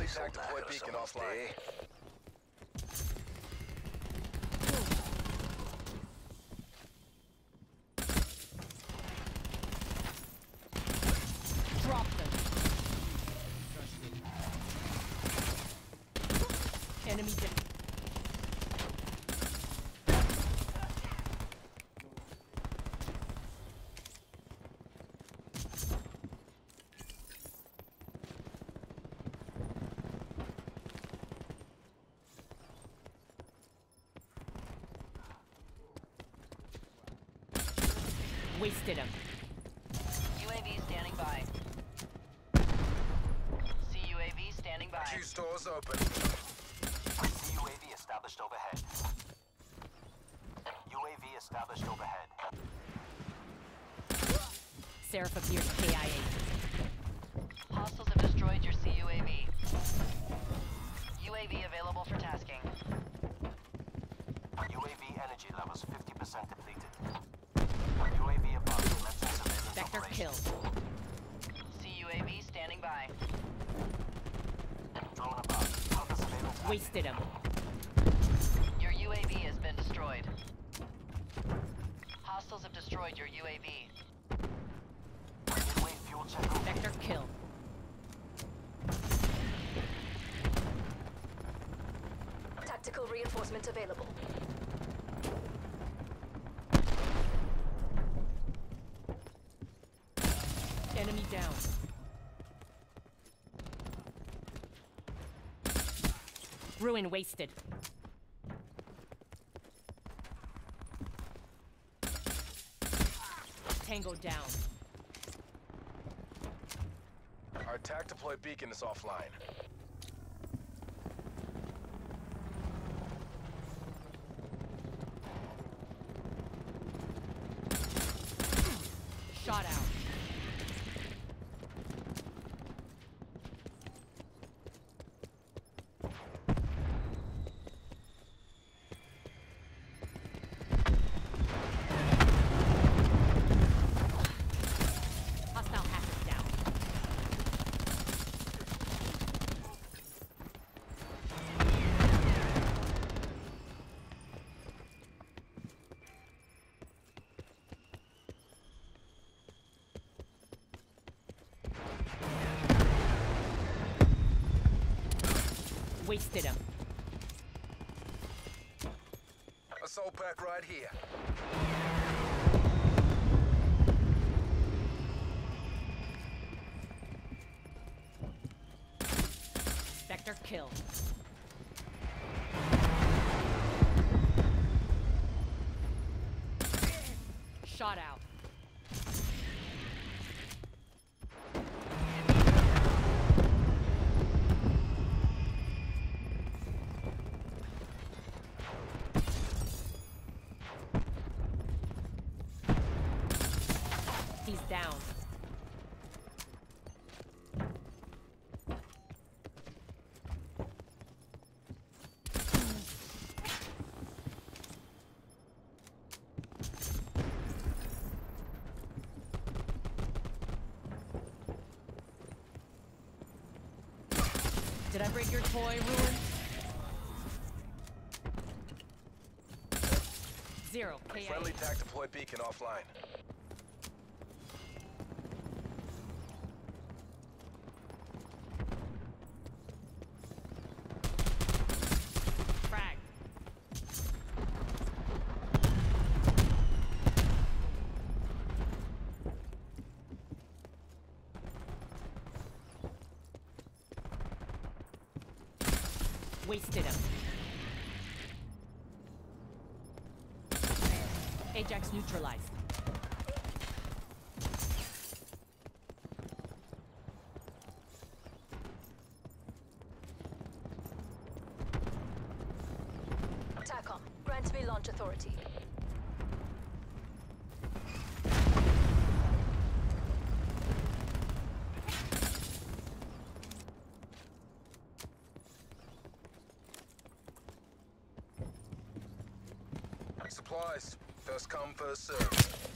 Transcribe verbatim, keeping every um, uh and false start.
Friendly tac deploy beacon offline. Drop them. Enemy down. Wasted him. U A V standing by. C U A V standing by. Q stores open. C U A V established overhead. U A V established overhead. Seraph appears K I A. Hostiles have destroyed your C U A V. U A V available for tasking. U A V energy levels fifty percent depleted. U A V above. Let's surveillance Vector operation. killed. C U A V standing by. Drone above. Counter surveillance. Wasted him. Your U A V has been destroyed. Hostiles have destroyed your U A V. Midway fuel check. Vector killed. Tactical reinforcement available. Enemy down. Ruin wasted. Tango down. Our tac deploy beacon is offline. Shot out. Hostile hackers down. Wasted him. Assault pack right here. Vector kill. Shot out. He's down. Did I break your toy, Ruin? Zero. K I A. Friendly tac deploy beacon offline. Frag. Wasted him. Ajax neutralized. TACOM, grant me launch authority. Supplies. First come, first served.